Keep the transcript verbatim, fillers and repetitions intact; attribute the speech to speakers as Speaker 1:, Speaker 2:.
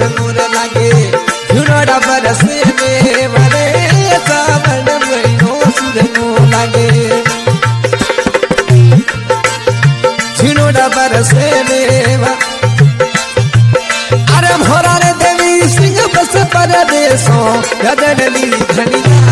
Speaker 1: सुरनूर लागे झुनोड़ा बरसे मेवरे सावन महीनो सुरनूर लागे झुनोड़ा बरसे मेवा अरे भोरा रे देवी सिंह बस परदेसों गदनली धनिया